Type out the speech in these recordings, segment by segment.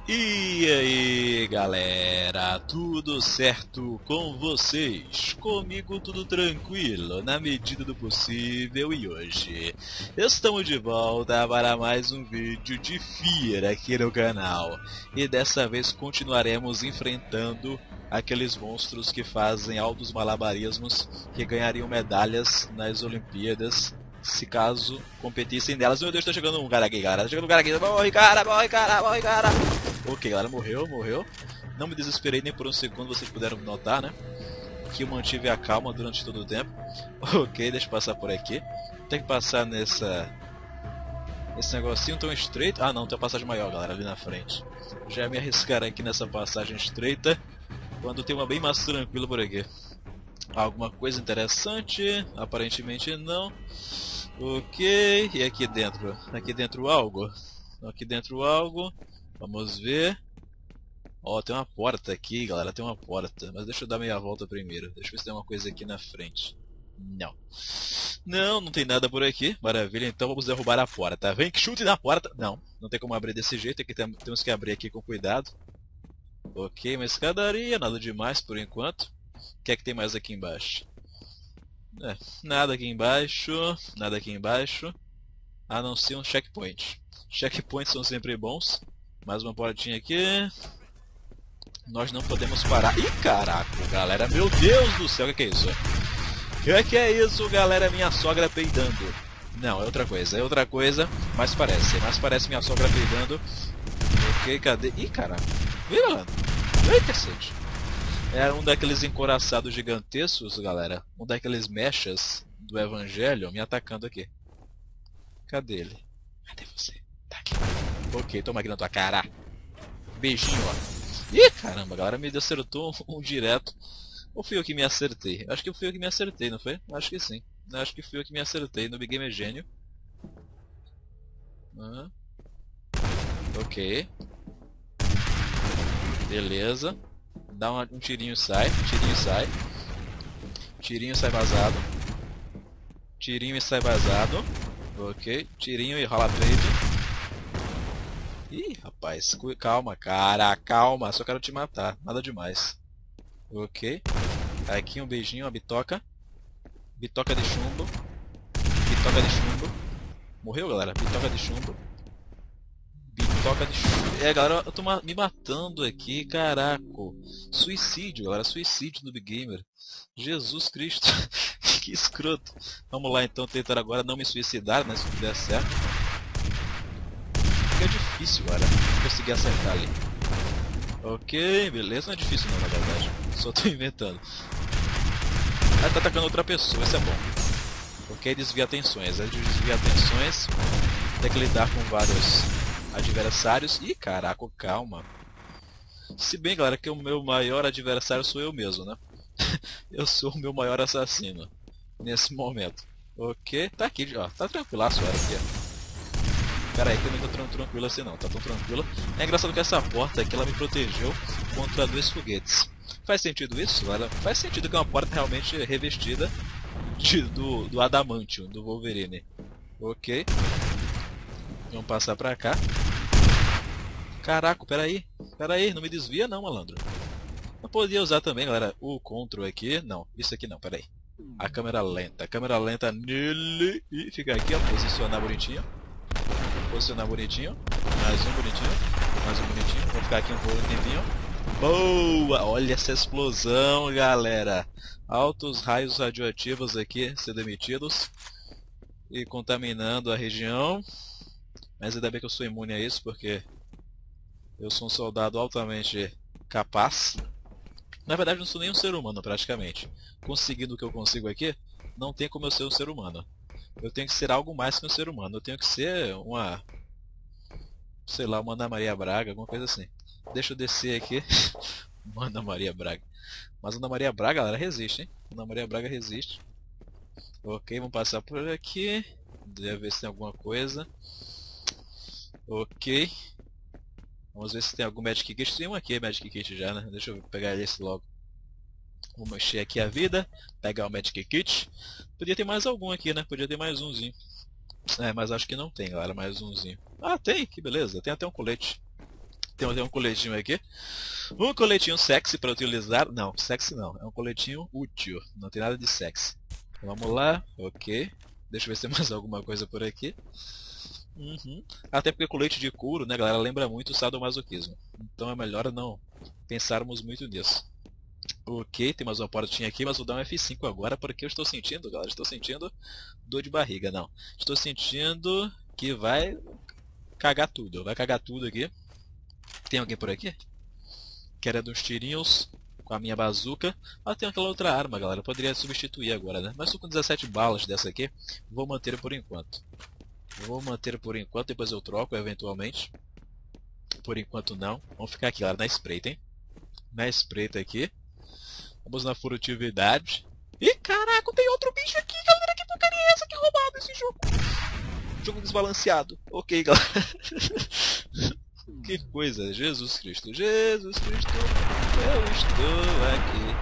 E aí galera, tudo certo com vocês? Comigo tudo tranquilo, na medida do possível, e hoje estamos de volta para mais um vídeo de Fear aqui no canal. E dessa vez continuaremos enfrentando aqueles monstros que fazem altos malabarismos que ganhariam medalhas nas Olimpíadas se caso competissem delas. Meu Deus, tá chegando um cara aqui, cara. Tá chegando um cara aqui. Morre, cara, morre, cara, morre, cara. Ok, galera, morreu. Não me desesperei nem por um segundo, vocês puderam notar, né? Que eu mantive a calma durante todo o tempo. Ok, deixa eu passar por aqui. Tem que passar esse negocinho tão estreito. Ah não, tem uma passagem maior, galera, ali na frente. Já me arriscar aqui nessa passagem estreita, quando tem uma bem mais tranquila por aqui. Alguma coisa interessante? Aparentemente não. Ok, e aqui dentro? Aqui dentro algo? Aqui dentro algo. Vamos ver. Ó, tem uma porta aqui, galera, tem uma porta. Mas deixa eu dar meia volta primeiro. Deixa eu ver se tem uma coisa aqui na frente. Não. Não tem nada por aqui. Maravilha, então vamos derrubar a porta. Vem que chute na porta. Não tem como abrir desse jeito. Aqui temos que abrir aqui com cuidado. Ok, uma escadaria, nada demais por enquanto. O que é que tem mais aqui embaixo? Nada aqui embaixo. Nada aqui embaixo. A não ser um checkpoint. Checkpoints são sempre bons. Mais uma portinha aqui. Nós não podemos parar. Ih, caraca, galera. Meu Deus do céu, o que é isso? O que é isso, galera? Minha sogra peidando. Não, é outra coisa, mas parece minha sogra peidando. Ok, cadê? Ih, caraca. Vem, malandro. Vem, cacete. É um daqueles encoraçados gigantescos, galera. Um daqueles mechas do evangelho me atacando aqui. Cadê ele? Cadê você? Tá aqui. Ok, toma aqui na tua cara. Beijinho, ó. Ih, caramba, a galera me acertou um direto. Ou fui eu que me acertei? Acho que fui eu que me acertei, não foi? Acho que sim. Acho que fui eu que me acertei. No Big Game é gênio. Ok. Beleza. Dá um tirinho e sai. Tirinho e sai. Tirinho e sai vazado. Tirinho e sai vazado. Ok. Tirinho e rola peito. Ih, rapaz, calma, cara, calma, só quero te matar, nada demais. Ok. Aqui um beijinho, uma bitoca. Bitoca de chumbo. Bitoca de chumbo. Morreu, galera? Bitoca de chumbo. Bitoca de chumbo. É, galera, eu tô me matando aqui, caraca. Suicídio, galera, suicídio no Big Gamer. Jesus Cristo, que escroto. Vamos lá então tentar agora não me suicidar, né, se der certo. É difícil, cara, conseguir acertar ali. Ok, beleza, não é difícil não, na verdade. Só tô inventando. Ah, tá atacando outra pessoa, isso é bom. Ok, desvia atenções. Aí desvia atenções. Tem que lidar com vários adversários. Ih, caraca, calma. Se bem, galera, que o meu maior adversário sou eu mesmo, né? Eu sou o meu maior assassino. Nesse momento. Ok, tá aqui, ó. Tá tranquilaço ela aqui, ó. Pera aí, que eu não tô tão tranquilo assim não, tá tão tranquilo. É engraçado que essa porta aqui, ela me protegeu contra 2 foguetes. Faz sentido isso? Faz sentido que é uma porta realmente revestida do Adamantium, do Wolverine. Ok. Vamos passar pra cá. Caraca, peraí. Peraí, não me desvia não, malandro. Eu podia usar também, galera, o Ctrl aqui. Não, isso aqui não, peraí. A câmera lenta nele. E fica aqui, ó, posicionar bonitinho. Posicionar bonitinho. Mais um bonitinho. Mais um bonitinho. Vou ficar aqui um tempinho. Boa! Olha essa explosão, galera. Altos raios radioativos aqui sendo emitidos. E contaminando a região. Mas ainda bem que eu sou imune a isso, porque eu sou um soldado altamente capaz. Na verdade, não sou nem um ser humano, praticamente. Conseguindo o que eu consigo aqui, não tem como eu ser um ser humano. Eu tenho que ser algo mais que um ser humano. Eu tenho que ser uma... sei lá, uma Ana Maria Braga, alguma coisa assim. Deixa eu descer aqui. Uma Ana Maria Braga. Mas Ana Maria Braga, galera, resiste, hein? Ana Maria Braga resiste. Ok, vamos passar por aqui. Deve ver se tem alguma coisa. Ok. Vamos ver se tem algum Magic Kit. Tem um aqui, Magic Kit já, né? Deixa eu pegar esse logo. Vou mexer aqui a vida. Pegar o Magic Kit. Podia ter mais algum aqui, né? Podia ter mais umzinho. É, mas acho que não tem, galera, mais umzinho. Ah, tem, que beleza. Tem até um colete. Tem um coletinho aqui. Um coletinho sexy para utilizar. Não, sexy não. É um coletinho útil. Não tem nada de sexy. Vamos lá. Ok. Deixa eu ver se tem mais alguma coisa por aqui. Até porque colete de couro, né, galera, lembra muito o sadomasoquismo. Então é melhor não pensarmos muito nisso. Ok, tem mais uma portinha aqui, mas vou dar um F5 agora porque eu estou sentindo, galera, estou sentindo dor de barriga, não. Estou sentindo que vai cagar tudo aqui. Tem alguém por aqui? Querendo uns tirinhos com a minha bazuca. Ah, tem aquela outra arma, galera, eu poderia substituir agora, né? Mas estou com 17 balas dessa aqui, vou manter por enquanto. Depois eu troco eventualmente. Por enquanto não. Vamos ficar aqui, galera, na espreita, hein? Na espreita aqui. Vamos na furtividade. Ih, caraca, tem outro bicho aqui, galera. Que porcaria é essa? Que roubado esse jogo. Jogo desbalanceado. Ok, galera. Que coisa. Jesus Cristo. Jesus Cristo. Eu estou aqui.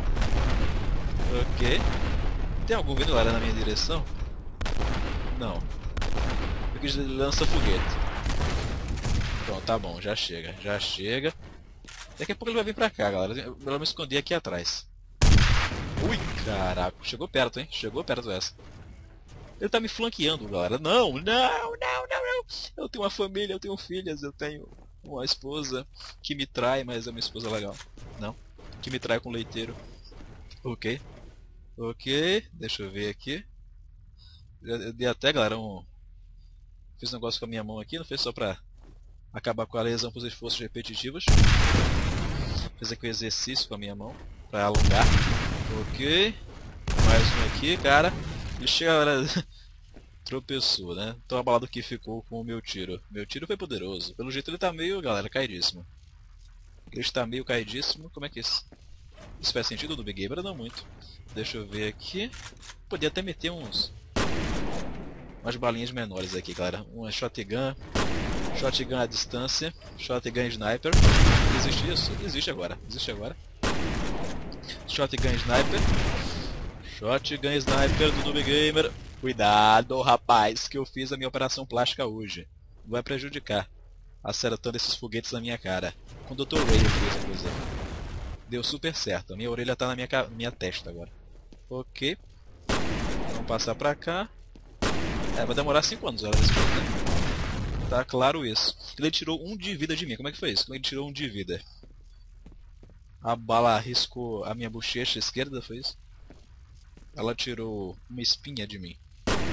Ok. Tem algum vindo, galera, na minha direção? Não. Aqui lança foguete. Pronto, tá bom. Já chega. Já chega. Daqui a pouco ele vai vir pra cá, galera. Eu vou me esconder aqui atrás. Ui, caraca. Chegou perto, hein? Chegou perto essa. Ele tá me flanqueando, galera. Não. Eu tenho uma família, eu tenho filhas, eu tenho uma esposa que me trai, mas é uma esposa legal. Não. Que me trai com leiteiro. Ok. Ok. Deixa eu ver aqui. Eu dei até, galera, fiz um negócio com a minha mão aqui. Não fez só pra acabar com a lesão por esforços repetitivos. Fiz aqui o exercício com a minha mão pra alongar. Ok. Mais um aqui, cara. Ixi, galera. Tropeçou, né? Tão abalado que ficou com o meu tiro. Meu tiro foi poderoso. Pelo jeito ele tá meio, galera, caidíssimo. Ele está meio caidíssimo. Como é que isso? Isso faz sentido no Big Gamer? Não muito. Deixa eu ver aqui. Podia até meter umas balinhas menores aqui, galera. Uma shotgun. Shotgun à distância. Shotgun sniper. Existe isso? Existe agora. Shotgun sniper. Shotgun sniper do Noob Gamer. Cuidado, rapaz, que eu fiz a minha operação plástica hoje. Vai prejudicar. Acertando esses foguetes na minha cara. Com o Dr. Ray eu fiz, inclusive. Deu super certo. A minha orelha tá na minha testa agora. Ok. Vamos passar pra cá. Vai demorar 5 anos ela desse jogo, né? Tá claro isso. Ele tirou 1 de vida de mim. Como é que foi isso? Como é que ele tirou 1 de vida? A bala riscou a minha bochecha esquerda, foi isso? Ela tirou uma espinha de mim.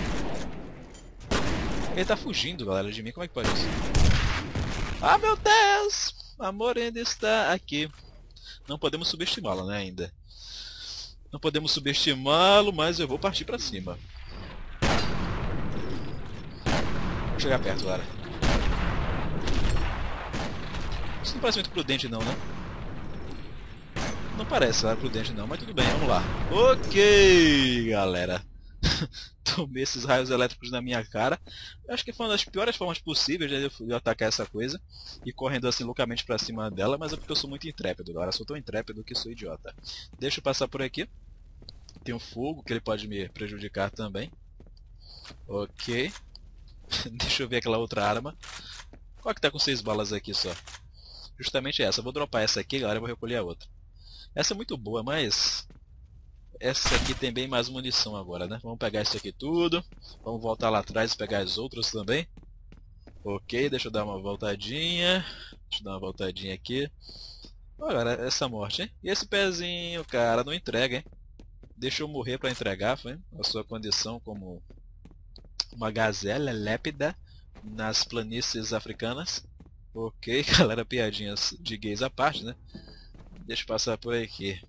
Ele tá fugindo, galera, de mim. Como é que pode isso? Ah, meu Deus! Amor ainda está aqui. Não podemos subestimá-lo, né, ainda. Não podemos subestimá-lo, mas eu vou partir pra cima. Vou chegar perto, galera. Isso não parece muito prudente não, né? Não parece, galera, prudente não, mas tudo bem, vamos lá. Ok, galera. Tomei esses raios elétricos na minha cara. Eu acho que foi uma das piores formas possíveis de eu atacar essa coisa. E correndo assim loucamente pra cima dela. Mas é porque eu sou muito intrépido, galera. Eu sou tão intrépido que sou idiota. Deixa eu passar por aqui. Tem um fogo que ele pode me prejudicar também. Ok. Deixa eu ver aquela outra arma. Qual que tá com 6 balas aqui só? Justamente essa. Eu vou dropar essa aqui, galera. Eu vou recolher a outra. Essa é muito boa, mas... essa aqui tem bem mais munição agora, né? Vamos pegar isso aqui tudo. Vamos voltar lá atrás e pegar as outras também. Ok, deixa eu dar uma voltadinha. Deixa eu dar uma voltadinha aqui. Olha, essa morte, hein? E esse pezinho, cara, não entrega, hein? Deixa eu morrer pra entregar, foi? A sua condição como uma gazela lépida nas planícies africanas. Ok, galera, piadinhas de gays à parte, né? Deixa eu passar por aqui.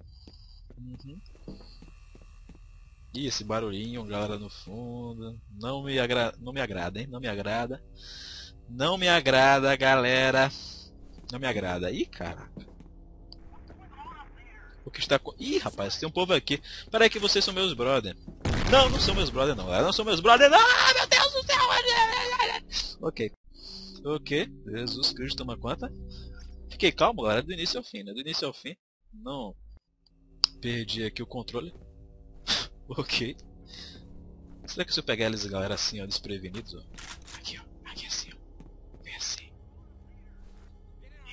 Ih, esse barulhinho, galera, no fundo. Não me agrada, hein? Não me agrada. Não me agrada, galera. Não me agrada. Ih, caraca. O que está... Ih, rapaz, tem um povo aqui. Peraí que vocês são meus brother. Não, não são meus brother, não. Não são meus brother, não. Ah, meu Deus do céu. Ok. Ok. Jesus Cristo, toma conta. Fiquei calmo, galera, do início ao fim, né? Do início ao fim. Não perdi aqui o controle. Ok. Será que se eu pegar eles, galera, assim, ó, desprevenidos, ó? Aqui, ó. Aqui assim, ó. Vem assim.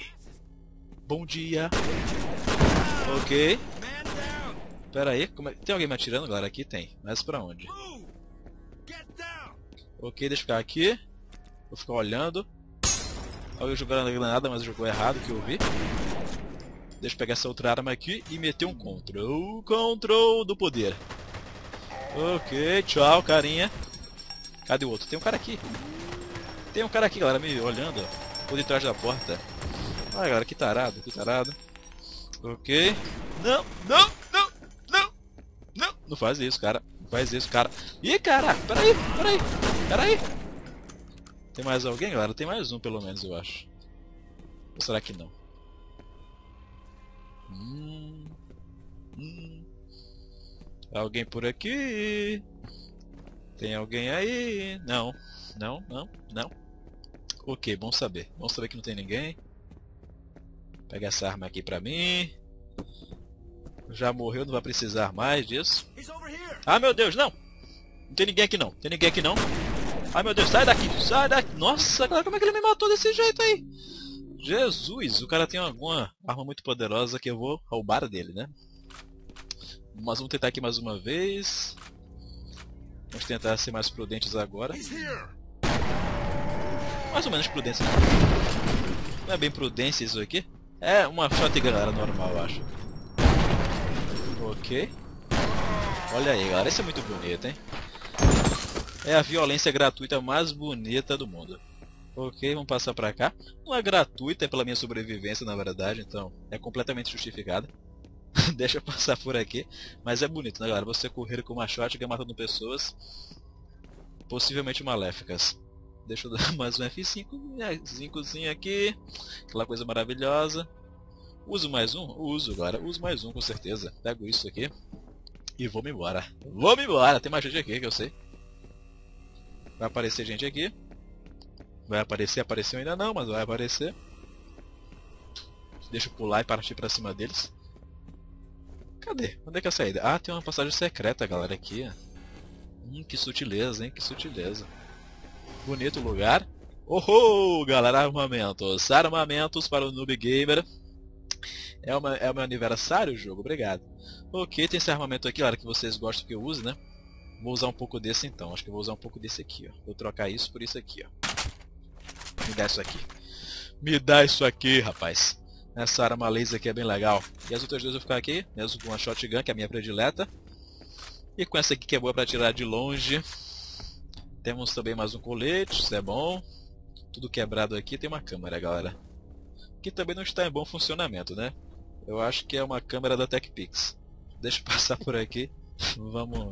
Bom dia. Ok. Pera aí, tem alguém me atirando, galera? Aqui tem. Mas pra onde? Ok, deixa eu ficar aqui. Vou ficar olhando. Alguém jogando a granada, mas jogou errado, que eu vi. Deixa eu pegar essa outra arma aqui e meter um control. Control do poder. Ok, tchau, carinha. Cadê o outro? Tem um cara aqui. Tem um cara aqui, galera, me olhando. Por detrás da porta. Ai, galera, que tarado, que tarado. Ok. Não, não, não, não, não. Não faz isso, cara. Não faz isso, cara. Ih, caraca, peraí, peraí, peraí. Tem mais alguém, galera? Tem mais um, pelo menos, eu acho. Ou será que não? Alguém por aqui? Tem alguém aí? Não, não, não, não. Ok, bom saber. Bom saber que não tem ninguém. Pega essa arma aqui pra mim. Já morreu, não vai precisar mais disso. Ah, meu Deus, não! Não tem ninguém aqui não. Tem ninguém aqui não. Ai, meu Deus, sai daqui! Sai daqui! Nossa, cara, como é que ele me matou desse jeito aí? Jesus, o cara tem alguma arma muito poderosa que eu vou roubar dele, né? Mas vamos tentar aqui mais uma vez. Vamos tentar ser mais prudentes agora. Mais ou menos prudência. Não é bem prudência isso aqui. É uma shotgun, galera, normal, eu acho. Ok. Olha aí, galera. Isso é muito bonito, hein? É a violência gratuita mais bonita do mundo. Ok, vamos passar pra cá. Não é gratuita, é pela minha sobrevivência, na verdade. Então, é completamente justificada. Deixa eu passar por aqui. Mas é bonito, né, galera? Você correr com uma shotgun matando pessoas possivelmente maléficas. Deixa eu dar mais um F5. F5zinho aqui. Aquela coisa maravilhosa. Uso mais um? Uso, galera. Uso mais um, com certeza. Pego isso aqui. E vou-me embora. Vou-me embora. Tem mais gente aqui, que eu sei. Vai aparecer gente aqui. Vai aparecer, apareceu ainda não, mas vai aparecer. Deixa eu pular e partir pra cima deles. Cadê? Onde é que é a saída? Ah, tem uma passagem secreta, galera, aqui. Que sutileza, hein? Que sutileza. Bonito lugar. Oh, galera, armamentos. Armamentos para o Noob Gamer. É o meu aniversário o jogo, obrigado. Ok, tem esse armamento aqui, galera, que vocês gostam que eu use, né? Vou usar um pouco desse então. Acho que eu vou usar um pouco desse aqui, ó. Vou trocar isso por isso aqui, ó. Me dá isso aqui. Me dá isso aqui, rapaz. Essa arma laser aqui é bem legal. E as outras duas eu vou ficar aqui, mesmo com a shotgun, que é a minha predileta. E com essa aqui que é boa pra tirar de longe. Temos também mais um colete, isso é bom. Tudo quebrado aqui, tem uma câmera, galera. Que também não está em bom funcionamento, né? Eu acho que é uma câmera da TechPix. Deixa eu passar por aqui. Vamos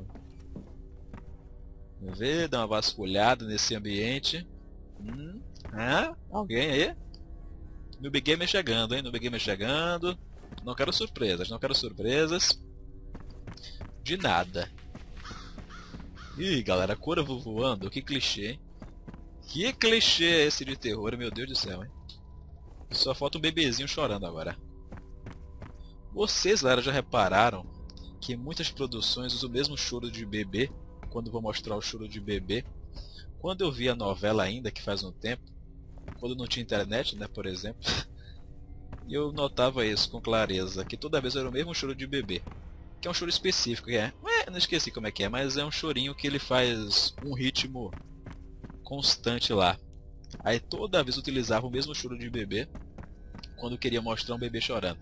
ver, dar uma vasculhada nesse ambiente. Alguém aí? Noob Gamer chegando, hein? Noob Gamer chegando. Não quero surpresas, não quero surpresas. De nada. Ih, galera, corvo voando, que clichê, hein? Que clichê é esse de terror, meu Deus do céu, hein? Só falta um bebezinho chorando agora. Vocês, galera, já repararam que muitas produções usam o mesmo choro de bebê quando vou mostrar o choro de bebê? Quando eu vi a novela ainda, que faz um tempo, quando não tinha internet, né, por exemplo, e eu notava isso com clareza, que toda vez era o mesmo choro de bebê. Que é um choro específico, que é... não esqueci como é que é, mas é um chorinho que ele faz um ritmo constante lá. Aí toda vez eu utilizava o mesmo choro de bebê quando eu queria mostrar um bebê chorando.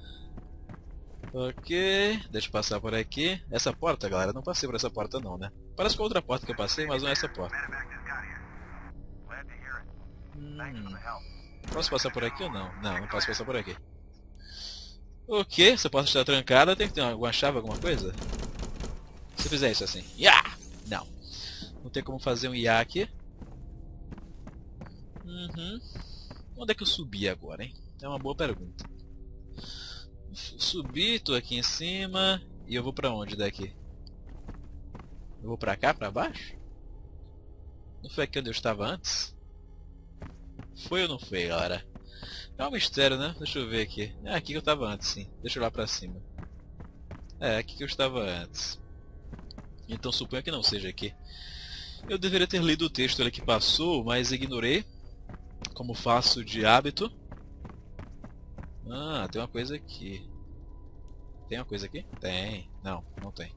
Ok, deixa eu passar por aqui. Essa porta, galera, não passei por essa porta não, né? Parece que é outra porta que eu passei, mas não é essa porta. Posso passar por aqui ou não? Não, não posso passar por aqui. Ok, essa porta está trancada. Tem que ter alguma chave, alguma coisa? Se eu fizer isso assim, não. Não tem como fazer um IA aqui. Onde é que eu subi agora, hein? É uma boa pergunta. Subi, tô aqui em cima. E eu vou pra onde daqui? Eu vou pra cá, pra baixo? Não foi aqui onde eu estava antes? Foi ou não foi, galera? É um mistério, né? Deixa eu ver aqui. É aqui que eu estava antes, sim. Deixa eu ir lá pra cima. É aqui que eu estava antes. Então suponho que não seja aqui. Eu deveria ter lido o texto ali que passou, mas ignorei, como faço de hábito. Ah, tem uma coisa aqui. Tem uma coisa aqui? Tem. Não, não tem.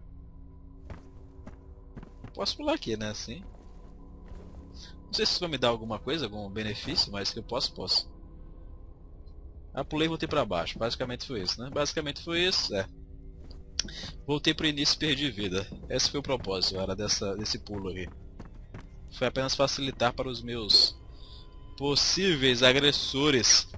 Posso pular aqui, né? Assim. Não sei se isso vai me dar alguma coisa, algum benefício, mas que eu posso. Ah, pulei e voltei pra baixo. Basicamente foi isso, né? Basicamente foi isso, é. Voltei pro início e perdi vida. Esse foi o propósito, era desse pulo aqui. Foi apenas facilitar para os meus possíveis agressores.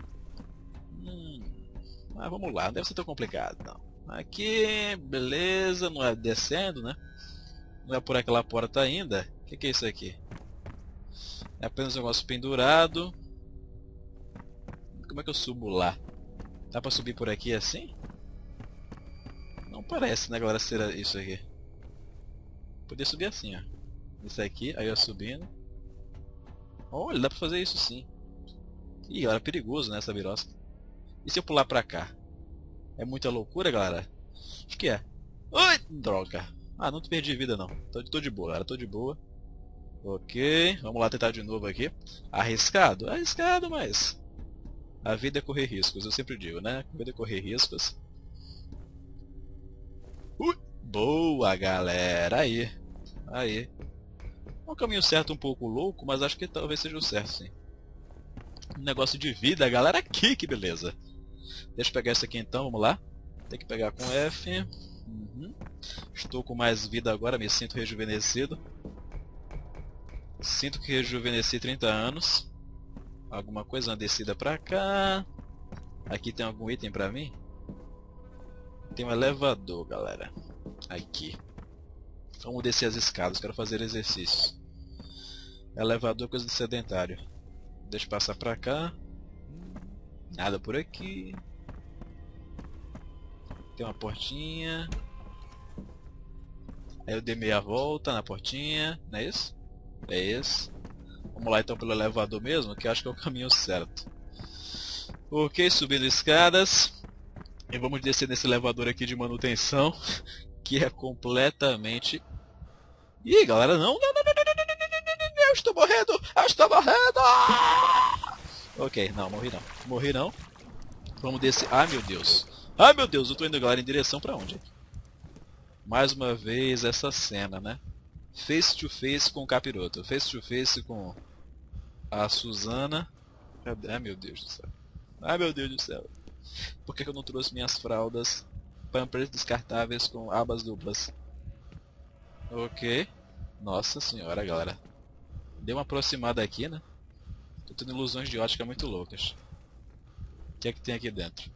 Mas vamos lá, não deve ser tão complicado, não. Aqui, beleza, não é descendo, né? Não é por aquela porta ainda. O que é isso aqui? É apenas um negócio pendurado. Como é que eu subo lá? Dá pra subir por aqui assim? Não parece, né, galera, ser isso aqui. Podia subir assim, ó. Isso aqui, aí eu subindo. Olha, dá pra fazer isso sim. Ih, galera, é perigoso, né, essa birosca. E se eu pular pra cá? É muita loucura, galera? Acho que é. Ai, droga. Ah, não perdi vida não. Tô de boa, galera, tô de boa. Ok, vamos lá tentar de novo aqui. Arriscado? Arriscado, mas... a vida é correr riscos, eu sempre digo, né? A vida é correr riscos. Boa, galera. Aí. Aí. É um caminho certo um pouco louco, mas acho que talvez seja o certo, sim. Um negócio de vida, galera. Aqui, que beleza. Deixa eu pegar isso aqui então, vamos lá. Tem que pegar com F. Estou com mais vida agora, me sinto rejuvenescido. Sinto que rejuvenesci 30 anos. Alguma coisa, uma descida pra cá. Aqui tem algum item pra mim? Tem um elevador, galera. Aqui. Vamos descer as escadas, quero fazer exercícios. Elevador é coisa de sedentário. Deixa eu passar pra cá. Nada por aqui. Tem uma portinha. Aí eu dei meia volta na portinha. Não é isso? É isso. Vamos lá então pelo elevador mesmo, que eu acho que é o caminho certo. Ok, subindo escadas. E vamos descer nesse elevador aqui de manutenção. Que é completamente... Ih, galera, não! Eu estou morrendo! Eu estou morrendo! Ok, não, morri não. Morri não. Vamos descer... Ai, meu Deus. Ai, meu Deus, eu tô indo, galera, em direção pra onde? Mais uma vez essa cena, né? Face to face com o capiroto. Face to face com a Susana. Ai, meu Deus do céu. Ai, meu Deus do céu. Por que eu não trouxe minhas fraldas Pampers descartáveis com abas duplas? Ok. Nossa senhora, galera. Deu uma aproximada aqui, né? Tô tendo ilusões de ótica muito loucas. O que é que tem aqui dentro?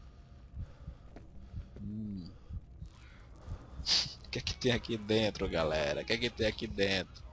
O que é que tem aqui dentro, galera? O que é que tem aqui dentro?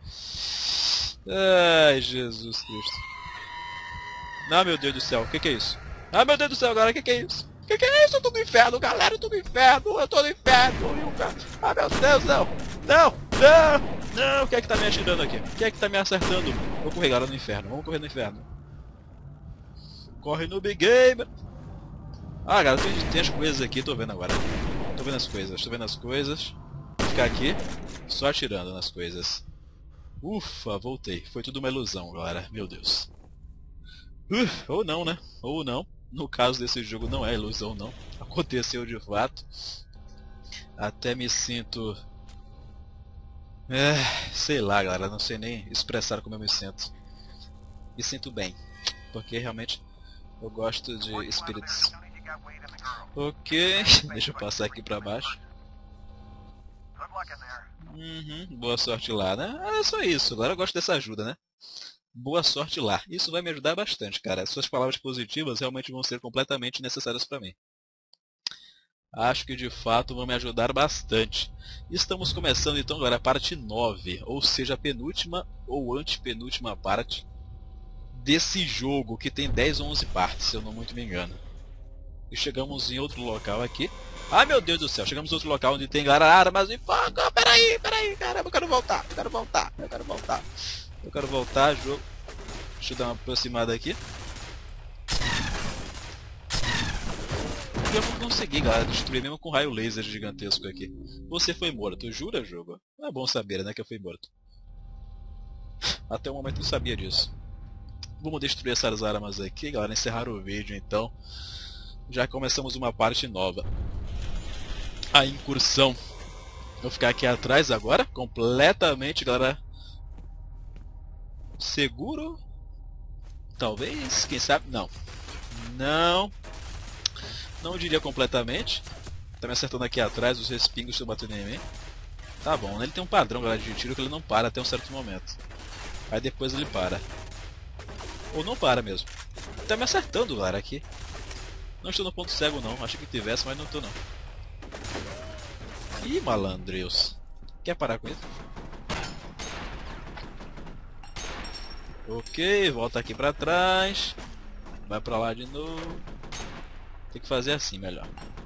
Ai, Jesus Cristo. Não, meu Deus do céu. O que é isso? Ah, meu Deus do céu, galera. O que é isso? O que é isso? Eu tô no inferno, galera. Eu tô no inferno. Eu tô no inferno. Ah, meu Deus, não. Não, não. Não, o que é que tá me atirando aqui? O que é que tá me acertando? Vou correr, galera, no inferno. Vamos correr no inferno. Corre no Big Game. Ah, galera, tem as coisas aqui. Tô vendo agora. Tô vendo as coisas. Tô vendo as coisas. Vou ficar aqui só atirando nas coisas. Ufa, voltei. Foi tudo uma ilusão, galera. Meu Deus. Ou não, né? Ou não. No caso desse jogo não é ilusão, não. Aconteceu de fato. Até me sinto... sei lá, galera. Não sei nem expressar como eu me sinto. Me sinto bem. Porque realmente eu gosto de espíritos. Ok. Deixa eu passar aqui pra baixo. Boa sorte lá, né? É só isso. Agora eu gosto dessa ajuda, né? Boa sorte lá. Isso vai me ajudar bastante, cara. Suas palavras positivas realmente vão ser completamente necessárias para mim. Acho que de fato vão me ajudar bastante. Estamos começando então agora a parte 9, ou seja, a penúltima ou antepenúltima parte desse jogo, que tem 10 ou 11 partes, se eu não muito me engano. E chegamos em outro local aqui. Ai, meu Deus do céu, chegamos em outro local onde tem armas e fogo. Peraí, caramba, eu quero voltar, eu quero voltar, jogo. Deixa eu dar uma aproximada aqui. Eu não consegui, galera, destruir mesmo com raio laser gigantesco aqui. Você foi morto, jura, jogo? É bom saber, né, que eu fui morto. Até o momento eu não sabia disso. Vamos destruir essas armas aqui, galera, encerrar o vídeo então. Já começamos uma parte nova. A incursão. Vou ficar aqui atrás agora, completamente, galera. Seguro? Talvez, quem sabe? Não. Não. Não diria completamente. Tá me acertando aqui atrás, os respingos estão batendo em mim. Tá bom, né? Ele tem um padrão, galera, de tiro que ele não para até um certo momento. Aí depois ele para. Ou não para mesmo. Tá me acertando, galera, aqui. Não estou no ponto cego não, achei que tivesse, mas não estou não. Ih, malandreus. Quer parar com isso? Ok, volta aqui pra trás. Vai pra lá de novo. Tem que fazer assim, melhor.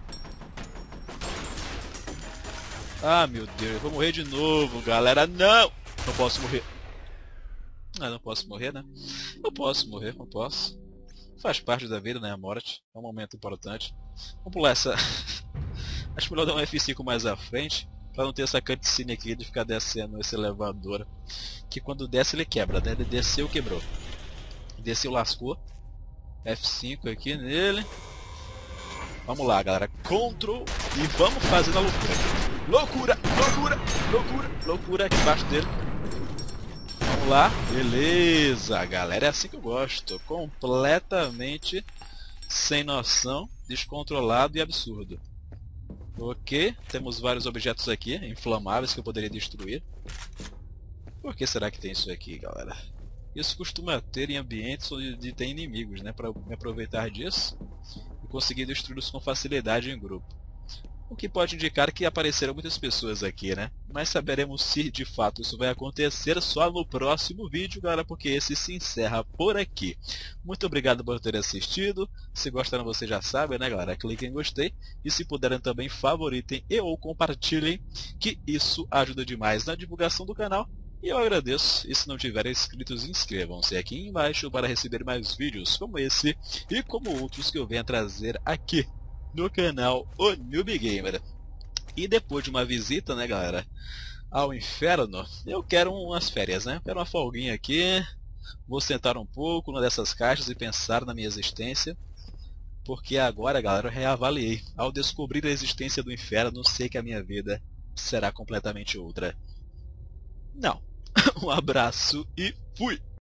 Ah, meu Deus, eu vou morrer de novo, galera. Não! Não posso morrer. Ah, não posso morrer, né? Não posso morrer, não posso. Faz parte da vida, né? A morte. É um momento importante. Vamos pular essa... Acho melhor dar um F5 mais à frente. Pra não ter essa cutscene aqui de ficar descendo esse elevador. Que quando desce ele quebra, né? Ele desceu, quebrou. Desceu, lascou. F5 aqui nele. Vamos lá, galera. Ctrl e vamos fazendo a loucura. Loucura, loucura, loucura, loucura aqui embaixo dele. Vamos lá. Beleza, galera. É assim que eu gosto. Completamente sem noção, descontrolado e absurdo. Ok, temos vários objetos aqui, inflamáveis, que eu poderia destruir. Por que será que tem isso aqui, galera? Isso costuma ter em ambientes onde tem inimigos, né? Para me aproveitar disso e conseguir destruí-los com facilidade em grupo. O que pode indicar que apareceram muitas pessoas aqui, né? Mas saberemos se de fato isso vai acontecer só no próximo vídeo, galera, porque esse se encerra por aqui. Muito obrigado por terem assistido. Se gostaram, vocês já sabem, né, galera? Cliquem em gostei. E se puderem também, favoritem e ou compartilhem, que isso ajuda demais na divulgação do canal. E eu agradeço. E se não tiverem inscritos, inscrevam-se aqui embaixo para receber mais vídeos como esse e como outros que eu venho a trazer aqui no canal O Noob Gamer. E depois de uma visita, né, galera, ao inferno, eu quero umas férias, né? Quero uma folguinha aqui. Vou sentar um pouco numa dessas caixas e pensar na minha existência. Porque agora, galera, eu reavaliei. Ao descobrir a existência do inferno, sei que a minha vida será completamente outra. Não. Um abraço e fui!